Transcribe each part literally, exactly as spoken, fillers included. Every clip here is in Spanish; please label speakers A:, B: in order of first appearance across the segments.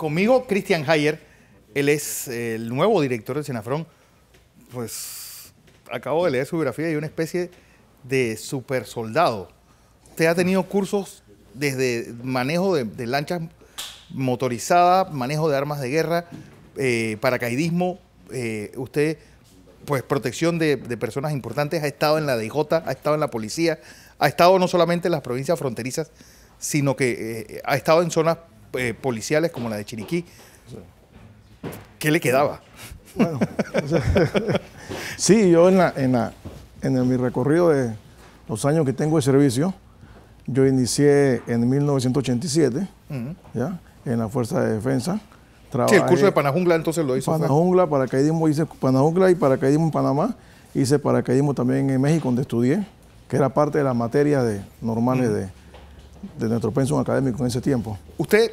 A: Conmigo, Christian Hayer, él es eh, el nuevo director del Senafrón. Pues acabo de leer su biografía y una especie de super soldado. Usted ha tenido cursos desde manejo de, de lanchas motorizadas, manejo de armas de guerra, eh, paracaidismo. Eh, usted, pues protección de, de personas importantes, ha estado en la D J, ha estado en la policía, ha estado no solamente en las provincias fronterizas, sino que eh, ha estado en zonas eh, policiales como la de Chiriquí. ¿Qué le quedaba?
B: Bueno, o sea, sí, yo en, la, en, la, en el, mi recorrido de los años que tengo de servicio, yo inicié en mil novecientos ochenta y siete, uh-huh. ¿ya? En la Fuerza de Defensa.
A: Sí, el curso de Panajungla entonces lo hizo.
B: Panajungla, paracaidismo, hice Panajungla y paracaidismo en Panamá. Hice paracaidismo también en México, donde estudié, que era parte de las materias de, normales uh-huh. de, de nuestro pensum académico en ese tiempo.
A: Usted,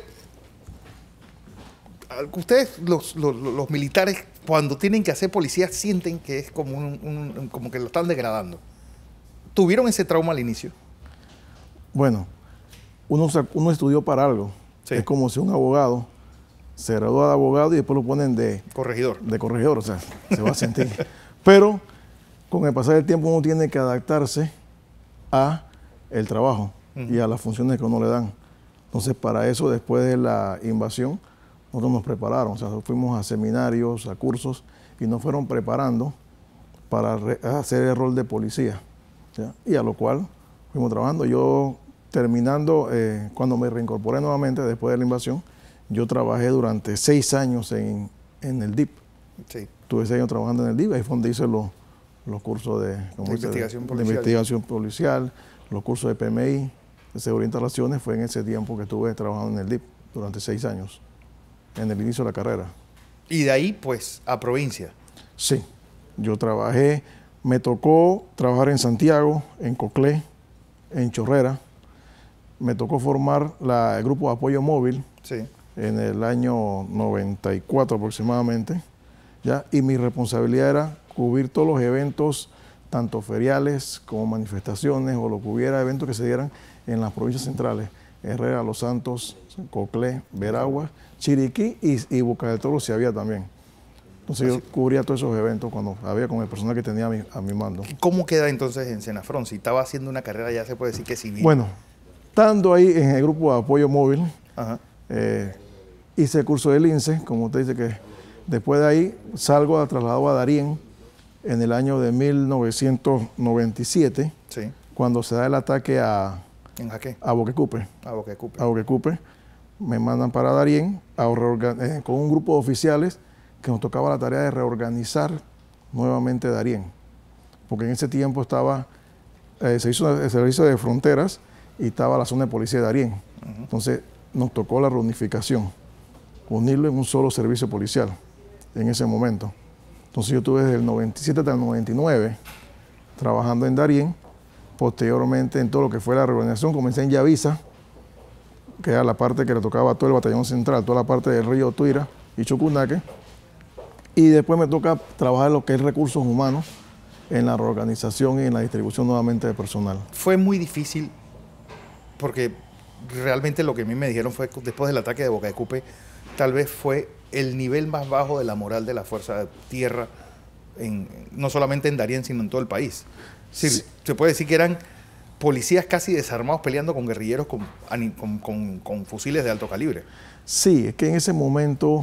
A: ustedes los, los, los militares, cuando tienen que hacer policía, sienten que es como, un, un, como que lo están degradando. ¿Tuvieron ese trauma al inicio?
B: Bueno, uno, uno estudió para algo. Sí. Es como si un abogado se gradúa de abogado y después lo ponen de
A: corregidor.
B: De corregidor, o sea, se va a sentir. Pero con el pasar del tiempo uno tiene que adaptarse a el trabajo uh-huh. y a las funciones que uno le dan. Entonces, para eso, después de la invasión, nosotros nos prepararon, o sea, fuimos a seminarios, a cursos, y nos fueron preparando para hacer el rol de policía, ¿ya? Y a lo cual fuimos trabajando. Yo, terminando, eh, cuando me reincorporé nuevamente después de la invasión, yo trabajé durante seis años en, en el D I P.
A: Sí.
B: Tuve seis años trabajando en el D I P, ahí fue donde hice los, los cursos de,
A: de,
B: dice,
A: investigación
B: de, de investigación policial, los cursos de P M I, de seguridad e instalaciones. Fue en ese tiempo que estuve trabajando en el D I P durante seis años, en el inicio de la carrera.
A: Y de ahí, pues, a provincia.
B: Sí, yo trabajé, me tocó trabajar en Santiago, en Coclé, en Chorrera. Me tocó formar la, el grupo de apoyo móvil.
A: Sí.
B: En el año noventa y cuatro aproximadamente, ¿ya? Y mi responsabilidad era cubrir todos los eventos, tanto feriales como manifestaciones, o lo que hubiera eventos que se dieran en las provincias centrales, Herrera, Los Santos, Coclé, Veragua, Chiriquí y, y Boca del Toro si había también. Entonces Así. yo cubría todos esos eventos cuando había con el personal que tenía a mi, a mi mando.
A: ¿Cómo queda entonces en Senafrón? Si estaba haciendo una carrera ya se puede decir que civil.
B: Bueno, estando ahí en el grupo de apoyo móvil,
A: Ajá.
B: Eh, hice el curso del INSE, como usted dice, que después de ahí salgo a trasladado a Darién en el año de mil novecientos noventa y siete,
A: sí.
B: cuando se da el ataque a,
A: ¿En Jaque?
B: a Boquecupe.
A: A Boquecupe.
B: A Boquecupe. Me mandan para Darién a eh, con un grupo de oficiales que nos tocaba la tarea de reorganizar nuevamente Darién. Porque en ese tiempo estaba, eh, se hizo el servicio de fronteras y estaba la zona de policía de Darién. Uh-huh. Entonces, nos tocó la reunificación, unirlo en un solo servicio policial en ese momento. Entonces yo estuve desde el noventa y siete hasta el noventa y nueve trabajando en Darién. Posteriormente, en todo lo que fue la reorganización, comencé en Yavisa, que era la parte que le tocaba a todo el batallón central, toda la parte del río Tuira y Chucunaque. Y después me toca trabajar en lo que es recursos humanos, en la reorganización y en la distribución nuevamente de personal.
A: Fue muy difícil porque realmente lo que a mí me dijeron fue que después del ataque de Boquecupe, tal vez fue el nivel más bajo de la moral de la Fuerza de Tierra, en, no solamente en Darién, sino en todo el país. Sí, sí. Se puede decir que eran policías casi desarmados peleando con guerrilleros con, con, con, con fusiles de alto calibre.
B: Sí, es que en ese momento,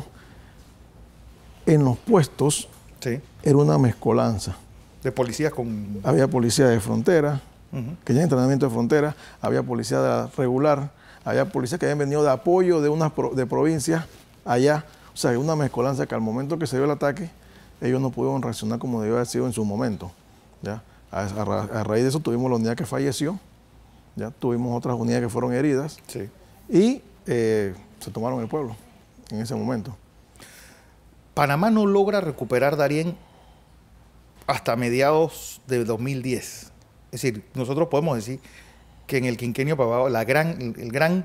B: en los puestos,
A: sí.
B: era una mezcolanza.
A: De policías con...
B: Había policía de frontera, Uh-huh. que ya en entrenamiento de frontera, había policía de la regular, había policías que habían venido de apoyo de unas pro, de provincias allá, o sea, una mezcolanza que al momento que se dio el ataque, ellos no pudieron reaccionar como debió haber sido en su momento, ¿ya? A, a, a raíz de eso tuvimos la unidad que falleció, ya tuvimos otras unidades que fueron heridas,
A: sí.
B: y eh, se tomaron el pueblo en ese momento.
A: Panamá no logra recuperar Darién hasta mediados de dos mil diez. Es decir, nosotros podemos decir que en el quinquenio pasado la gran, el, el gran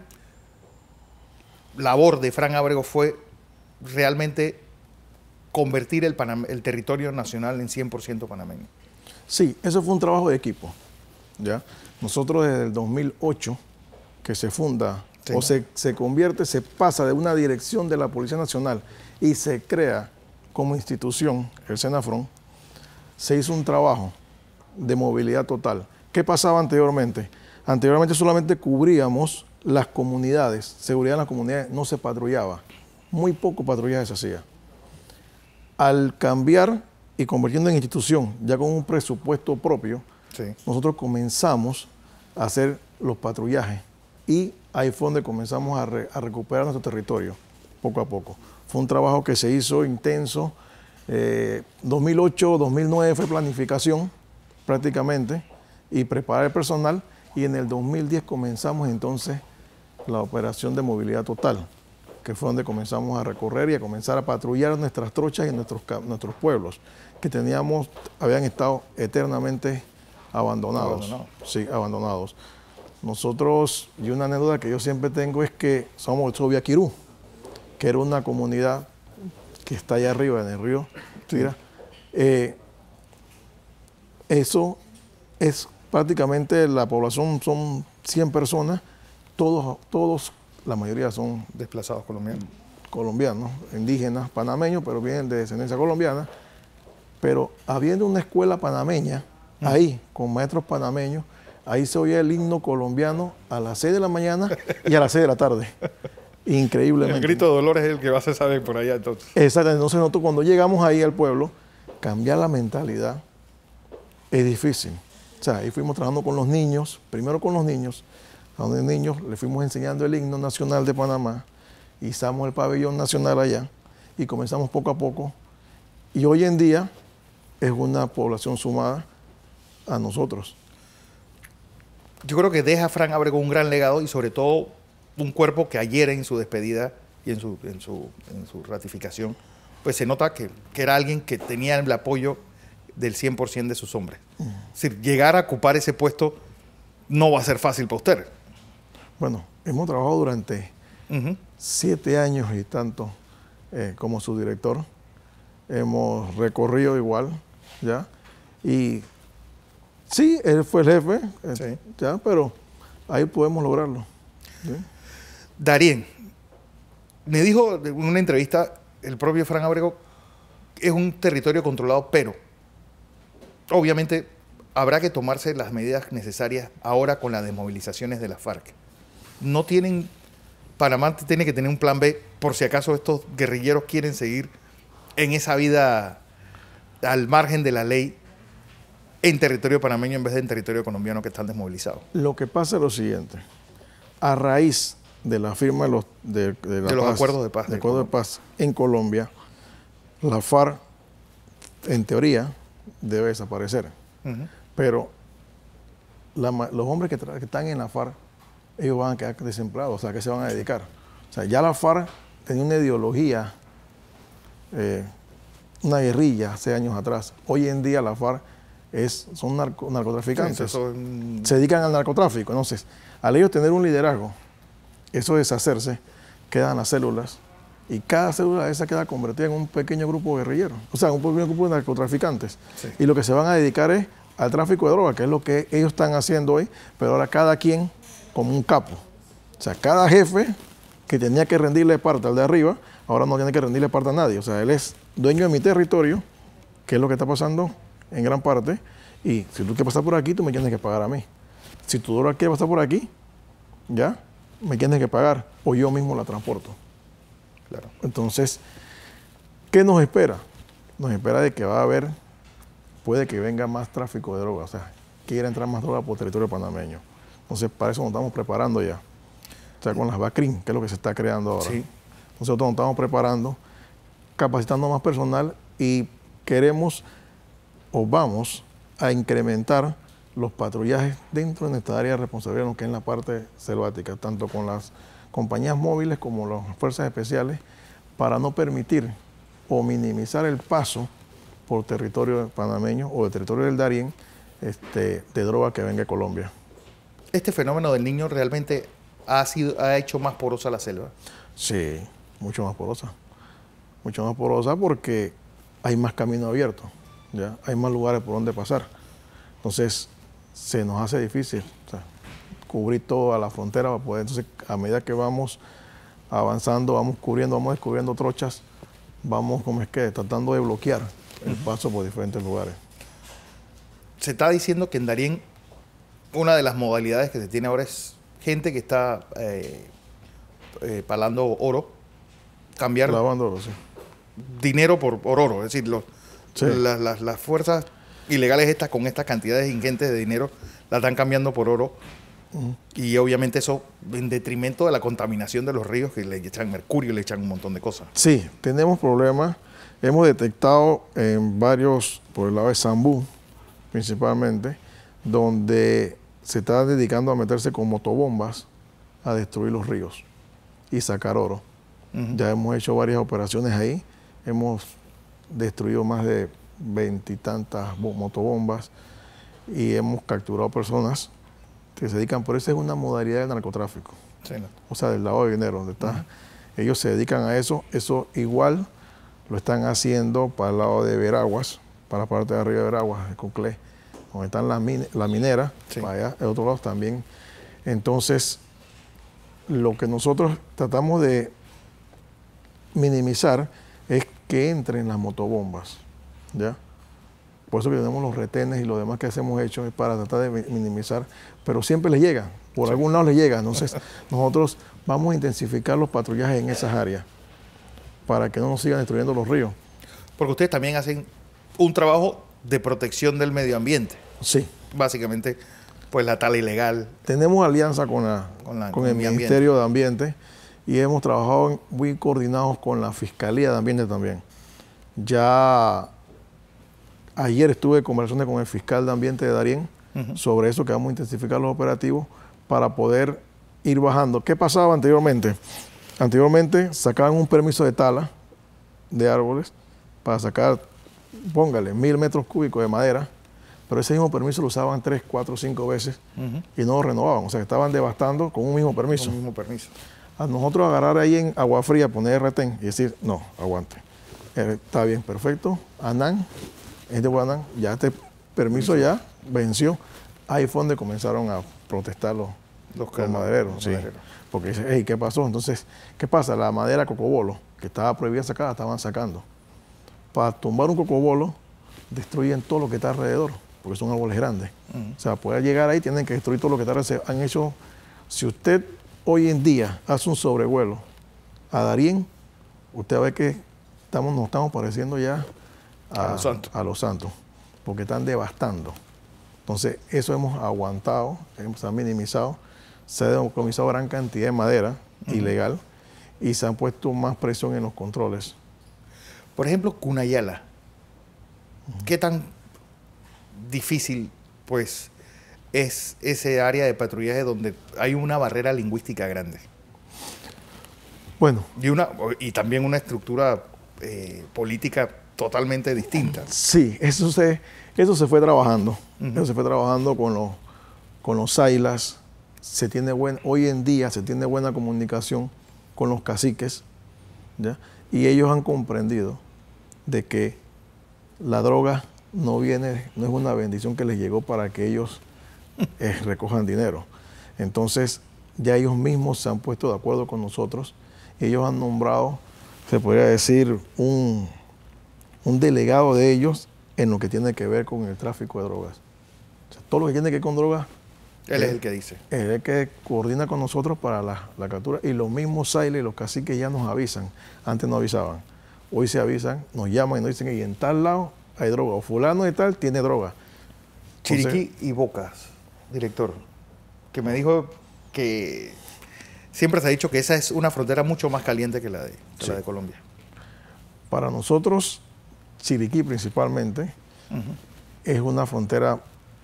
A: labor de Fran Ábrego fue realmente convertir el, Panam el territorio nacional en cien por ciento panameño.
B: Sí, eso fue un trabajo de equipo, ¿ya? Nosotros desde el dos mil ocho, que se funda Sí. O se, se convierte, se pasa de una dirección de la Policía Nacional y se crea como institución el Senafrón, se hizo un trabajo de movilidad total. ¿Qué pasaba anteriormente? Anteriormente solamente cubríamos las comunidades, seguridad en las comunidades, no se patrullaba. Muy poco patrullaje se hacía. Al cambiar y convirtiendo en institución, ya con un presupuesto propio, sí. nosotros comenzamos a hacer los patrullajes y ahí fue donde comenzamos a, re, a recuperar nuestro territorio, poco a poco. Fue un trabajo que se hizo intenso. Eh, dos mil ocho, dos mil nueve fue planificación prácticamente y preparar el personal, y en el dos mil diez comenzamos entonces la operación de movilidad total, que fue donde comenzamos a recorrer y a comenzar a patrullar nuestras trochas y nuestros, nuestros pueblos, que teníamos, habían estado eternamente abandonados. Abandonados. Sí, abandonados. Nosotros, y una anécdota que yo siempre tengo es que somos de Sobiaquirú, que era una comunidad que está allá arriba en el río. Sí. Mira, eh, eso es prácticamente la población, son cien personas, todos, todos, la mayoría son
A: desplazados colombianos.
B: Colombianos, indígenas, panameños, pero vienen de descendencia colombiana. Pero habiendo una escuela panameña, mm. ahí, con maestros panameños, ahí se oía el himno colombiano a las seis de la mañana y a las seis de la tarde. Increíblemente.
A: El grito de dolor es el que va a saber por allá entonces.
B: Exactamente. Entonces nosotros cuando llegamos ahí al pueblo, cambiar la mentalidad es difícil. O sea, ahí fuimos trabajando con los niños, primero con los niños, a donde niños le fuimos enseñando el himno nacional de Panamá, izamos el pabellón nacional allá y comenzamos poco a poco. Y hoy en día es una población sumada a nosotros.
A: Yo creo que deja Fran Ábrego un gran legado y sobre todo un cuerpo que ayer en su despedida y en su, en su, en su ratificación, pues se nota que, que era alguien que tenía el apoyo del cien por ciento de sus hombres. Mm. Es decir, llegar a ocupar ese puesto no va a ser fácil para usted.
B: Bueno, hemos trabajado durante uh-huh. siete años y tanto eh, como subdirector. Hemos recorrido igual, ¿ya? Y sí, él fue el jefe, eh, sí. ¿ya? Pero ahí podemos lograrlo. ¿Sí?
A: Darién, me dijo en una entrevista el propio Fran Ábrego, es un territorio controlado, pero obviamente habrá que tomarse las medidas necesarias ahora con las desmovilizaciones de las FARC. No tienen, Panamá tiene que tener un plan B por si acaso estos guerrilleros quieren seguir en esa vida al margen de la ley en territorio panameño en vez de en territorio colombiano que están desmovilizados.
B: Lo que pasa es lo siguiente, a raíz de la firma de los, de, de la
A: de los
B: paz,
A: acuerdos de paz,
B: de acuerdo de paz en Colombia, la FARC en teoría debe desaparecer. Uh-huh. Pero la, los hombres que, que están en la FARC, ellos van a quedar desempleados, o sea, ¿qué se van a dedicar? O sea, ya la FARC tenía una ideología, eh, una guerrilla hace años atrás. Hoy en día la FARC es, son narco, narcotraficantes, sí, son... se dedican al narcotráfico. Entonces, al ellos tener un liderazgo, eso deshacerse, quedan las células, y cada célula esa queda convertida en un pequeño grupo guerrillero, o sea, un pequeño grupo de narcotraficantes. Sí. Y lo que se van a dedicar es al tráfico de droga, que es lo que ellos están haciendo hoy, pero ahora cada quien como un capo. O sea, cada jefe que tenía que rendirle parte al de arriba, ahora no tiene que rendirle parte a nadie. O sea, él es dueño de mi territorio, que es lo que está pasando en gran parte, y si tú quieres pasar por aquí, tú me tienes que pagar a mí. Si tu droga quiere pasar por aquí, ya, me tienes que pagar, o yo mismo la transporto. Claro. Entonces, ¿qué nos espera? Nos espera de que va a haber, puede que venga más tráfico de droga, o sea, quiera entrar más droga por territorio panameño. Entonces, para eso nos estamos preparando ya. O sea, con las BACRIM, que es lo que se está creando ahora. Sí. Nosotros nos estamos preparando, capacitando más personal y queremos o vamos a incrementar los patrullajes dentro de nuestra área de responsabilidad, lo que es en la parte selvática, tanto con las compañías móviles como las fuerzas especiales, para no permitir o minimizar el paso por territorio panameño o de territorio del Darién este, de droga que venga de Colombia.
A: ¿Este fenómeno del niño realmente ha, sido, ha hecho más porosa la selva?
B: Sí, mucho más porosa. Mucho más porosa porque hay más camino abierto, ¿ya? Hay más lugares por donde pasar. Entonces, se nos hace difícil. O sea, cubrir toda la frontera para poder, entonces, a medida que vamos avanzando, vamos cubriendo, vamos descubriendo trochas, vamos, como es que, tratando de bloquear el paso por diferentes lugares.
A: Se está diciendo que en Darién una de las modalidades que se tiene ahora es gente que está eh, eh, palando oro, cambiar
B: Lavando oro, sí.
A: dinero por, por oro, es decir, los,
B: Sí.
A: las, las, las fuerzas ilegales estas con estas cantidades ingentes de dinero la están cambiando por oro. Uh-huh. Y obviamente eso en detrimento de la contaminación de los ríos, que le echan mercurio, le echan un montón de cosas.
B: Sí, tenemos problemas. Hemos detectado en varios, por el lado de Zambú principalmente, donde se está dedicando a meterse con motobombas a destruir los ríos y sacar oro. Uh-huh. Ya hemos hecho varias operaciones ahí, hemos destruido más de veintitantas motobombas y hemos capturado personas que se dedican, por eso es una modalidad del narcotráfico, sí, ¿no? O sea, del lavado de dinero, donde está. Uh-huh. Ellos se dedican a eso, eso igual lo están haciendo para el lado de Veraguas, para la parte de arriba de Veraguas, de Coclé, donde están las min la minera, sí. Para allá, el otro lado también. Entonces, lo que nosotros tratamos de minimizar es que entren las motobombas, ¿ya? Por eso que tenemos los retenes y lo demás que hemos hecho es para tratar de minimizar, pero siempre les llega, por sí. algún lado les llega. Entonces, nosotros vamos a intensificar los patrullajes en esas áreas para que no nos sigan destruyendo los ríos.
A: Porque ustedes también hacen un trabajo de protección del medio ambiente.
B: Sí.
A: Básicamente, pues la tala ilegal.
B: Tenemos alianza con, la, con, la, con, con el Ministerio de Ambiente y hemos trabajado muy coordinados con la Fiscalía de Ambiente también. Ya ayer estuve en conversaciones con el fiscal de Ambiente de Darién uh-huh. sobre eso, que vamos a intensificar los operativos para poder ir bajando. ¿Qué pasaba anteriormente? Anteriormente sacaban un permiso de tala de árboles para sacar, póngale, mil metros cúbicos de madera, pero ese mismo permiso lo usaban tres, cuatro, cinco veces uh-huh. y no lo renovaban. O sea, que estaban devastando con un mismo permiso.
A: Con un mismo permiso.
B: A nosotros agarrar ahí en agua fría, poner retén y decir, no, aguante. Eh, está bien, perfecto. Anán, es de Guanán, ya este permiso ya venció. Ahí fue donde comenzaron a protestar los, los, los madereros. Los sí. madereros. Porque dice, hey, ¿qué pasó? Entonces, ¿qué pasa? La madera cocobolo, que estaba prohibida sacar, la estaban sacando. Para tumbar un cocobolo, destruyen todo lo que está alrededor, porque son árboles grandes. Uh-huh. O sea, poder llegar ahí, tienen que destruir todo lo que está alrededor. Han hecho, si usted hoy en día hace un sobrevuelo a Darién, usted ve que estamos, nos estamos pareciendo ya a, a, los santos. a los santos, porque están devastando. Entonces, eso hemos aguantado, hemos minimizado, se ha decomisado gran cantidad de madera uh-huh. ilegal y se han puesto más presión en los controles.
A: Por ejemplo, Cunayala, uh-huh. ¿qué tan difícil, pues, es ese área de patrullaje donde hay una barrera lingüística grande?
B: Bueno.
A: Y, una, y también una estructura eh, política totalmente distinta.
B: Sí, eso se, eso se fue trabajando. Uh-huh. Eso se fue trabajando con los, con los sailas. Se tiene buen, hoy en día se tiene buena comunicación con los caciques, ¿ya? Y ellos han comprendido de que la droga no viene, no es una bendición que les llegó para que ellos eh, recojan dinero. Entonces, ya ellos mismos se han puesto de acuerdo con nosotros. Ellos han nombrado, se podría decir, un, un delegado de ellos en lo que tiene que ver con el tráfico de drogas. O sea, todo lo que tiene que ver con drogas,
A: él es el que dice.
B: Es el que coordina con nosotros para la, la captura. Y los mismos sailes y los caciques ya nos avisan. Antes no avisaban. Hoy se avisan, nos llaman y nos dicen, y en tal lado hay droga. O fulano de tal tiene droga.
A: Chiriquí Entonces, y Bocas, director, que me dijo que siempre se ha dicho que esa es una frontera mucho más caliente que la de, que sí. la de Colombia.
B: Para nosotros, Chiriquí principalmente, uh-huh. es una frontera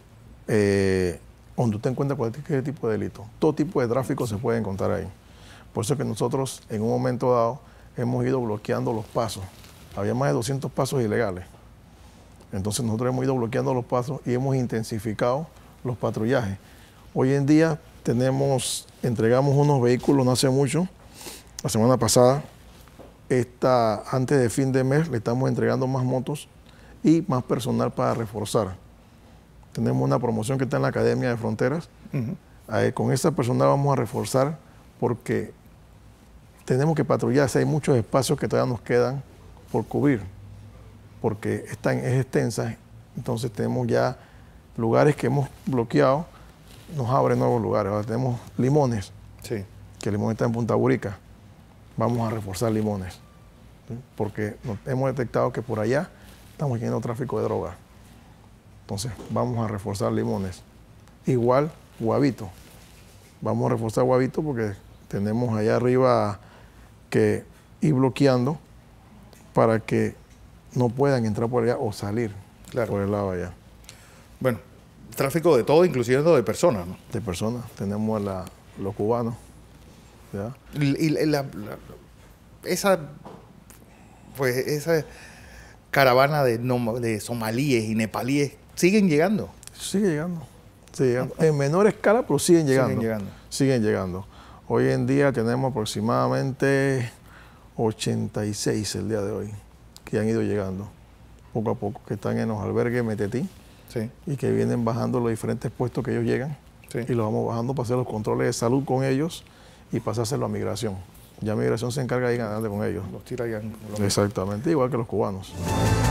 B: eh, donde usted encuentra cualquier tipo de delito. Todo tipo de tráfico se puede encontrar ahí. Por eso es que nosotros, en un momento dado, hemos ido bloqueando los pasos. Había más de doscientos pasos ilegales. Entonces nosotros hemos ido bloqueando los pasos y hemos intensificado los patrullajes. Hoy en día tenemos, entregamos unos vehículos no hace mucho, la semana pasada, esta, antes de fin de mes le estamos entregando más motos y más personal para reforzar. Tenemos una promoción que está en la Academia de Fronteras, uh-huh. Eh, con esa personal vamos a reforzar porque tenemos que patrullar. Hay muchos espacios que todavía nos quedan por cubrir, porque esta es extensa. Entonces tenemos ya lugares que hemos bloqueado, nos abren nuevos lugares. Ahora tenemos Limones,
A: Sí.
B: que Limones está en Punta Burica. Vamos a reforzar Limones, ¿sí? Porque nos- hemos detectado que por allá estamos teniendo tráfico de droga. Entonces vamos a reforzar Limones. Igual Guavito. Vamos a reforzar Guavito porque tenemos allá arriba que ir bloqueando para que no puedan entrar por allá o salir
A: Claro.
B: por el lado allá.
A: Bueno, tráfico de todo, incluyendo de personas, ¿no?
B: De personas. Tenemos a la- los cubanos, ¿ya?
A: Y, y la- la- esa, pues, esa caravana de, nom- de somalíes y nepalíes siguen llegando.
B: Sigue llegando, sigue llegando. En menor escala, pero siguen llegando.
A: Siguen llegando.
B: Siguen llegando. Hoy en día tenemos aproximadamente ochenta y seis el día de hoy que han ido llegando poco a poco, que están en los albergues Metetí
A: Sí,
B: y que vienen bajando los diferentes puestos que ellos llegan
A: sí.
B: y los vamos bajando para hacer los controles de salud con ellos y pasárselo a migración. Ya migración se encarga de ir adelante con ellos.
A: Los tira allá en Colombia.
B: Exactamente, igual que los cubanos.